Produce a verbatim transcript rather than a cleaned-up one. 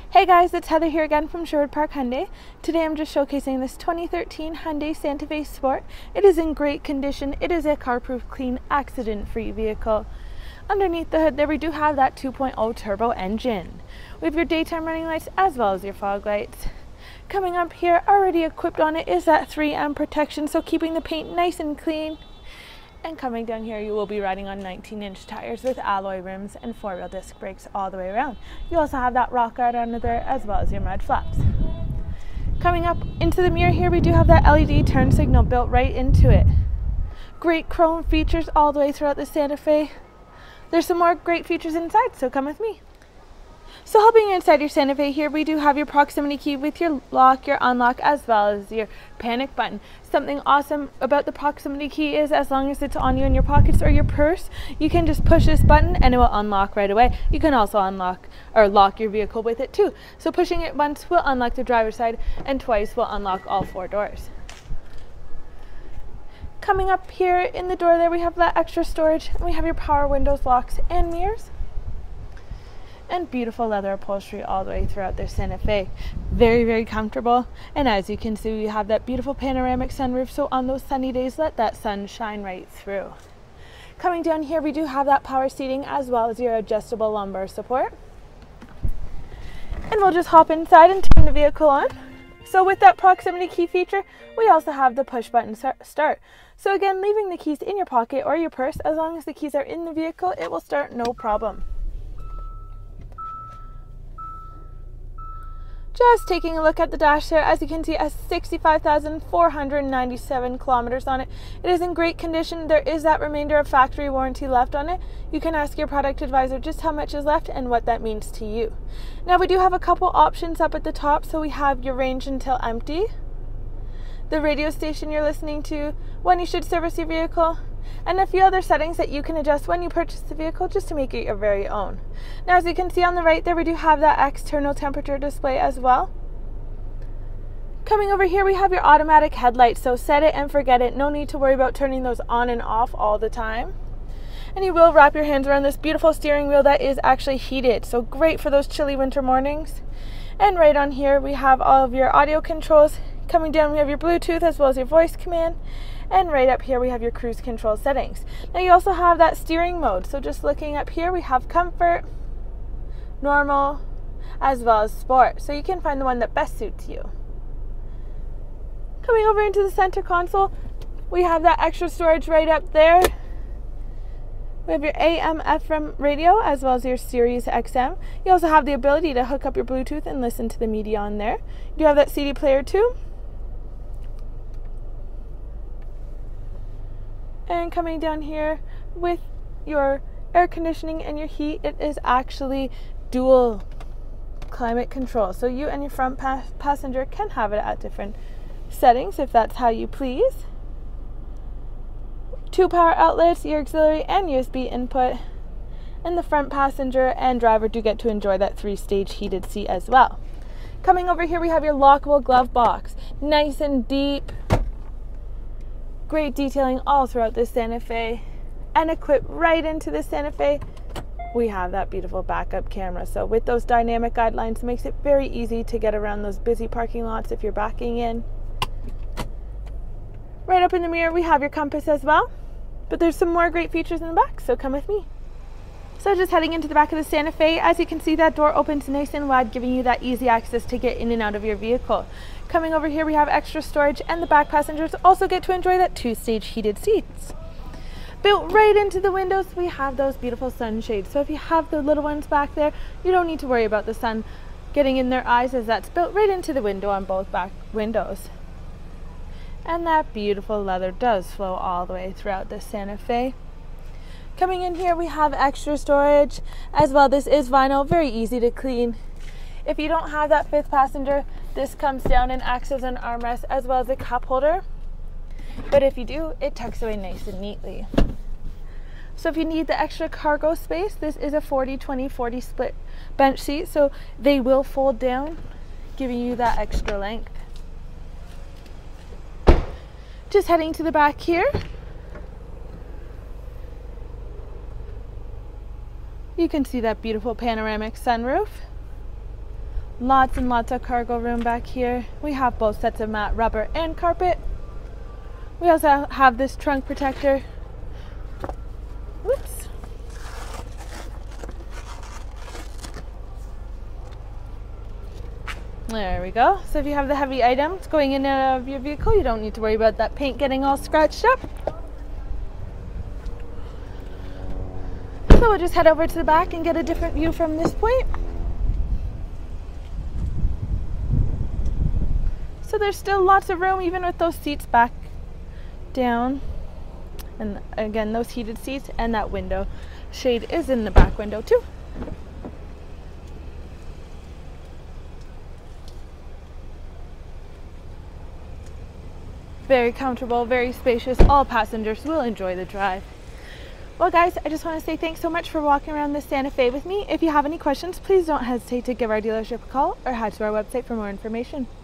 Hey guys, it's Heather here again from Sherwood Park Hyundai. Today I'm just showcasing this twenty thirteen Hyundai Santa Fe Sport. It is in great condition. It is a car-proof, clean, accident-free vehicle. Underneath the hood there we do have that two point oh turbo engine with your daytime running lights as well as your fog lights. Coming up here, already equipped on it is that three M protection, so keeping the paint nice and clean. And coming down here, you will be riding on nineteen inch tires with alloy rims and four-wheel disc brakes all the way around. You also have that rock guard under there as well as your mud flaps. Coming up into the mirror here, we do have that L E D turn signal built right into it. Great chrome features all the way throughout the Santa Fe. There's some more great features inside, so come with me. So helping you inside your Santa Fe here, we do have your proximity key with your lock, your unlock, as well as your panic button. Something awesome about the proximity key is as long as it's on you in your pockets or your purse, you can just push this button and it will unlock right away. You can also unlock or lock your vehicle with it too. So pushing it once will unlock the driver's side and twice will unlock all four doors. Coming up here in the door there, we have that extra storage, and we have your power windows, locks, and mirrors. And beautiful leather upholstery all the way throughout their Santa Fe. Very, very comfortable. And as you can see, we have that beautiful panoramic sunroof, so on those sunny days, let that sun shine right through. Coming down here, we do have that power seating as well as your adjustable lumbar support. And we'll just hop inside and turn the vehicle on. So with that proximity key feature, we also have the push button start. So again, leaving the keys in your pocket or your purse, as long as the keys are in the vehicle, it will start no problem. Just taking a look at the dash there, as you can see, it has sixty-five thousand four hundred ninety-seven kilometers on it. It is in great condition. There is that remainder of factory warranty left on it. You can ask your product advisor just how much is left and what that means to you. Now we do have a couple options up at the top. So we have your range until empty, the radio station you're listening to, when you should service your vehicle, and a few other settings that you can adjust when you purchase the vehicle just to make it your very own. Now as you can see on the right there, we do have that external temperature display as well. Coming over here, we have your automatic headlights, so set it and forget it. No need to worry about turning those on and off all the time. And you will wrap your hands around this beautiful steering wheel that is actually heated, so great for those chilly winter mornings. And right on here we have all of your audio controls. Coming down we have your Bluetooth as well as your voice command. And right up here we have your cruise control settings. Now you also have that steering mode, so just looking up here we have comfort, normal, as well as sport, so you can find the one that best suits you. Coming over into the center console, we have that extra storage right up there. We have your A M F M radio as well as your Sirius X M. You also have the ability to hook up your Bluetooth and listen to the media on there. You do have that C D player too. And coming down here with your air conditioning and your heat, it is actually dual climate control. So you and your front pa passenger can have it at different settings if that's how you please. Two power outlets, your auxiliary and U S B input. And the front passenger and driver do get to enjoy that three-stage heated seat as well. Coming over here, we have your lockable glove box. Nice and deep. Great detailing all throughout this Santa Fe, and equipped right into the Santa Fe, we have that beautiful backup camera. So with those dynamic guidelines, it makes it very easy to get around those busy parking lots if you're backing in. Right up in the mirror, we have your compass as well, but there's some more great features in the back, so come with me. So just heading into the back of the Santa Fe, as you can see, that door opens nice and wide, giving you that easy access to get in and out of your vehicle. Coming over here, we have extra storage, and the back passengers also get to enjoy that two-stage heated seats. Built right into the windows, we have those beautiful sunshades. So if you have the little ones back there, you don't need to worry about the sun getting in their eyes, as that's built right into the window on both back windows. And that beautiful leather does flow all the way throughout the Santa Fe. Coming in here, we have extra storage as well. This is vinyl, very easy to clean. If you don't have that fifth passenger, this comes down and acts as an armrest as well as a cup holder. But if you do, it tucks away nice and neatly. So if you need the extra cargo space, this is a forty twenty forty split bench seat, so they will fold down, giving you that extra length. Just heading to the back here, you can see that beautiful panoramic sunroof. Lots and lots of cargo room back here. We have both sets of mat, rubber, and carpet. We also have this trunk protector. Whoops. There we go. So if you have the heavy items going in and out of your vehicle, you don't need to worry about that paint getting all scratched up. So we'll just head over to the back and get a different view from this point. So there's still lots of room even with those seats back down. And again, those heated seats and that window shade is in the back window too. Very comfortable, very spacious. All passengers will enjoy the drive. Well guys, I just want to say thanks so much for walking around this Santa Fe with me. If you have any questions, please don't hesitate to give our dealership a call or head to our website for more information.